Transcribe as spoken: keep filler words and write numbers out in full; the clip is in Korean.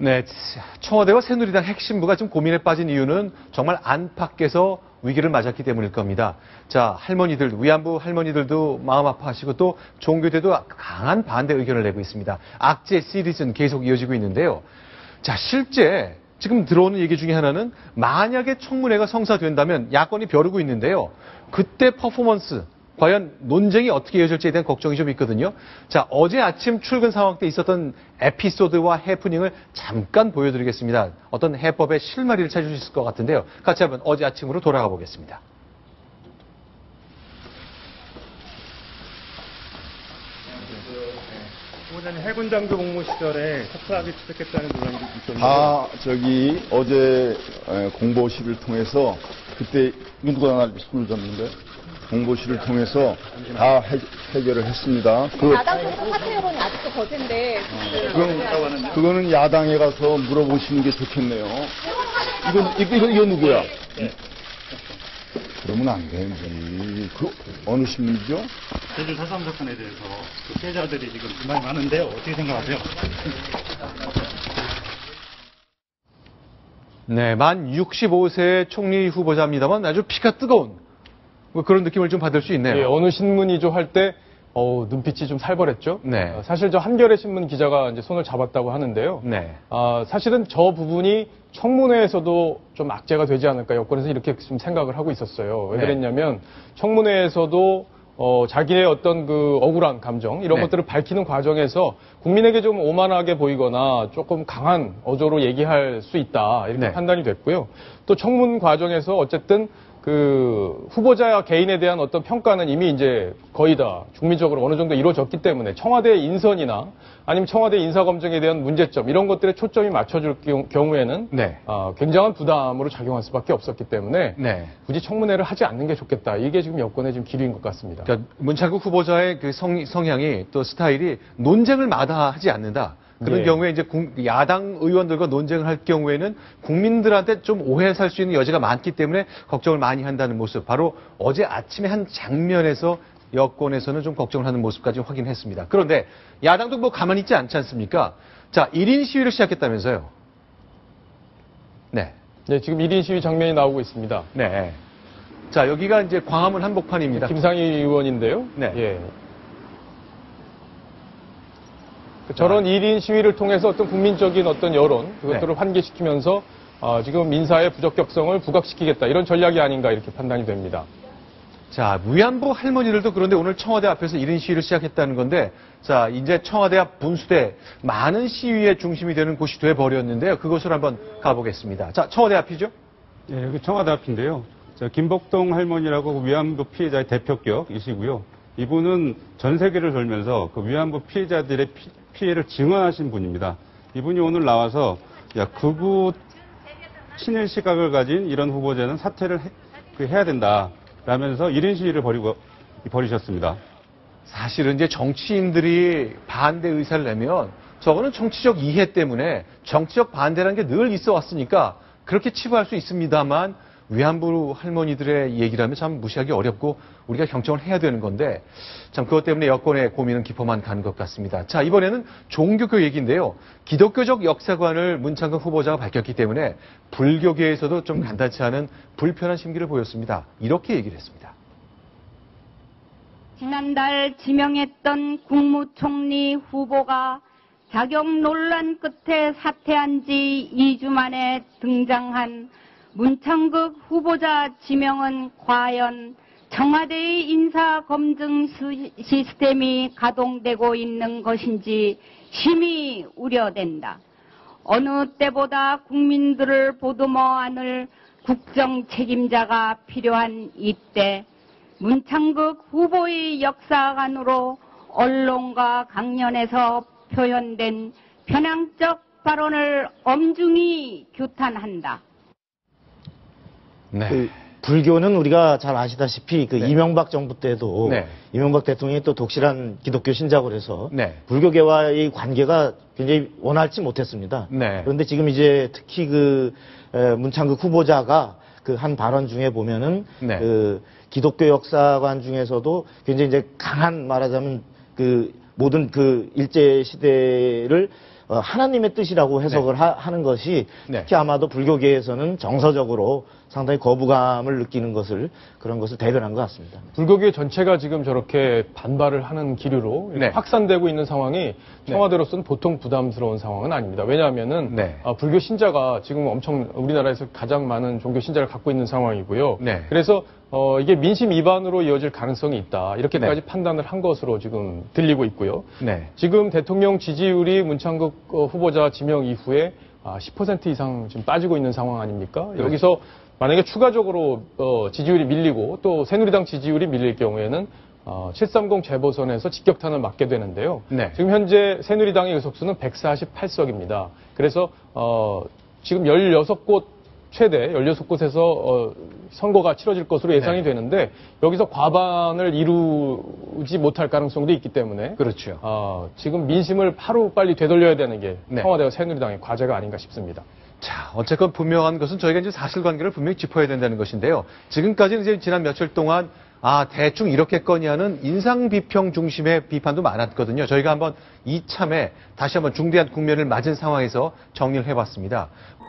네, 청와대와 새누리당 핵심부가 좀 고민에 빠진 이유는 정말 안팎에서 위기를 맞았기 때문일 겁니다. 자, 할머니들, 위안부 할머니들도 마음 아파하시고 또 종교대도 강한 반대 의견을 내고 있습니다. 악재 시리즈는 계속 이어지고 있는데요. 자, 실제 지금 들어오는 얘기 중에 하나는 만약에 청문회가 성사된다면 야권이 벼르고 있는데요. 그때 퍼포먼스, 과연 논쟁이 어떻게 이어질지에 대한 걱정이 좀 있거든요. 자, 어제 아침 출근 상황 때 있었던 에피소드와 해프닝을 잠깐 보여드리겠습니다. 어떤 해법의 실마리를 찾을 수 있을 것 같은데요. 같이 한번 어제 아침으로 돌아가 보겠습니다. 후보자님 해군 장교 복무 시절에 석사학위 취득했다는 논란이 있었는데 다 저기 어제 공보실을 통해서 그때 누가 날 손을 잡는데 공보실을 통해서 다 해, 해결을 했습니다. 그, 야당 쪽에서 사퇴 여론이 아직도 거센데 그건, 그거는 야당에 가서 물어보시는 게 좋겠네요. 이건 이거, 이거, 이거 누구야? 네. 그러면 안 되지. 그 어느 신문이죠? 제주 사삼 사건에 대해서 그 피해자들이 지금 많이 많은데요. 어떻게 생각하세요? 네, 만 육십오 세 총리 후보자입니다만 아주 피가 뜨거운 뭐 그런 느낌을 좀 받을 수 있네요. 예, 어느 신문이죠 할 때 어, 눈빛이 좀 살벌했죠. 네. 어, 사실 저 한겨레 신문 기자가 이제 손을 잡았다고 하는데요. 네. 아, 사실은 저 부분이 청문회에서도 좀 악재가 되지 않을까 여권에서 이렇게 좀 생각을 하고 있었어요. 왜 네. 그랬냐면 청문회에서도 어, 자기의 어떤 그 억울한 감정 이런 네. 것들을 밝히는 과정에서 국민에게 좀 오만하게 보이거나 조금 강한 어조로 얘기할 수 있다 이렇게 네. 판단이 됐고요. 또 청문 과정에서 어쨌든 그 후보자 개인에 대한 어떤 평가는 이미 이제 거의 다 국민적으로 어느 정도 이루어졌기 때문에 청와대 인선이나 아니면 청와대 인사검증에 대한 문제점 이런 것들에 초점이 맞춰질 경우에는 네. 어, 굉장한 부담으로 작용할 수밖에 없었기 때문에 네. 굳이 청문회를 하지 않는 게 좋겠다. 이게 지금 여권의 지금 기류인 것 같습니다. 그러니까 문창국 후보자의 그 성, 성향이 또 스타일이 논쟁을 마다하지 않는다. 그런 예. 경우에 이제 야당 의원들과 논쟁을 할 경우에는 국민들한테 좀 오해 살 수 있는 여지가 많기 때문에 걱정을 많이 한다는 모습. 바로 어제 아침에 한 장면에서 여권에서는 좀 걱정을 하는 모습까지 확인했습니다. 그런데 야당도 뭐 가만히 있지 않지 않습니까? 자, 일 인 시위를 시작했다면서요. 네. 네, 지금 일 인 시위 장면이 나오고 있습니다. 네. 자, 여기가 이제 광화문 한복판입니다. 김상희 의원인데요. 네. 예. 저런 일 인 시위를 통해서 어떤 국민적인 어떤 여론, 그것들을 네. 환기시키면서 어, 지금 인사의 부적격성을 부각시키겠다. 이런 전략이 아닌가 이렇게 판단이 됩니다. 자, 위안부 할머니들도 그런데 오늘 청와대 앞에서 일 인 시위를 시작했다는 건데, 자, 이제 청와대 앞 분수대 많은 시위의 중심이 되는 곳이 돼버렸는데요. 그곳을 한번 가보겠습니다. 자, 청와대 앞이죠? 예, 여기 청와대 앞인데요. 저 김복동 할머니라고 위안부 피해자의 대표격이시고요. 이분은 전 세계를 돌면서 그 위안부 피해자들의 피, 피해를 증언하신 분입니다. 이분이 오늘 나와서 야, 극우 친일 시각을 가진 이런 후보자는 사퇴를 해, 그 해야 된다. 라면서 일 인 시위를 벌이고, 벌이셨습니다. 사실은 이제 정치인들이 반대 의사를 내면 저거는 정치적 이해 때문에 정치적 반대라는 게 늘 있어 왔으니까 그렇게 치부할 수 있습니다만 위안부 할머니들의 얘기라면 참 무시하기 어렵고 우리가 경청을 해야 되는 건데 참 그것 때문에 여권의 고민은 깊어만 가는 것 같습니다. 자, 이번에는 종교교 얘기인데요. 기독교적 역사관을 문창극 후보자가 밝혔기 때문에 불교계에서도 좀 간단치 않은 불편한 심기를 보였습니다. 이렇게 얘기를 했습니다. 지난달 지명했던 국무총리 후보가 자격 논란 끝에 사퇴한 지 이 주 만에 등장한 문창극 후보자 지명은 과연 청와대의 인사검증 시스템이 가동되고 있는 것인지 심히 우려된다. 어느 때보다 국민들을 보듬어 안을 국정 책임자가 필요한 이때 문창극 후보의 역사관으로 언론과 강연에서 표현된 편향적 발언을 엄중히 규탄한다. 네. 그 불교는 우리가 잘 아시다시피 그 네. 이명박 정부 때도 네. 이명박 대통령이 또 독실한 기독교 신자고 그래서 네. 불교계와의 관계가 굉장히 원활치 못했습니다. 네. 그런데 지금 이제 특히 그 에, 문창극 후보자가 그 한 발언 중에 보면은 네. 그 기독교 역사관 중에서도 굉장히 이제 강한 말하자면 그 모든 그 일제 시대를 어, 어, 하나님의 뜻이라고 해석을 하, 하는 것이 네. 특히 아마도 불교계에서는 정서적으로 상당히 거부감을 느끼는 것을 그런 것을 대변한 것 같습니다. 불교계 전체가 지금 저렇게 반발을 하는 기류로 네. 확산되고 있는 상황이 청와대로서는 보통 부담스러운 상황은 아닙니다. 왜냐하면은 네. 아, 불교 신자가 지금 엄청 우리나라에서 가장 많은 종교 신자를 갖고 있는 상황이고요. 네. 그래서 어, 이게 민심 위반으로 이어질 가능성이 있다. 이렇게까지 네. 판단을 한 것으로 지금 들리고 있고요. 네. 지금 대통령 지지율이 문창극 어, 후보자 지명 이후에 아, 십 퍼센트 이상 지금 빠지고 있는 상황 아닙니까? 그렇죠. 여기서 만약에 추가적으로 어, 지지율이 밀리고 또 새누리당 지지율이 밀릴 경우에는 어, 칠삼공 재보선에서 직격탄을 맞게 되는데요. 네. 지금 현재 새누리당의 의석수는 백사십팔 석입니다. 그래서 어, 지금 열여섯 곳 최대 열여섯 곳에서 어, 선거가 치러질 것으로 예상이 네. 되는데 여기서 과반을 이루지 못할 가능성도 있기 때문에 그렇죠. 어, 지금 민심을 하루 빨리 되돌려야 되는 게 네. 청와대와 새누리당의 과제가 아닌가 싶습니다. 자, 어쨌건 분명한 것은 저희가 이제 사실관계를 분명히 짚어야 된다는 것인데요. 지금까지는 이제 지난 며칠 동안 아, 대충 이렇겠거니 하는 인상 비평 중심의 비판도 많았거든요. 저희가 한번 이참에 다시 한번 중대한 국면을 맞은 상황에서 정리를 해봤습니다.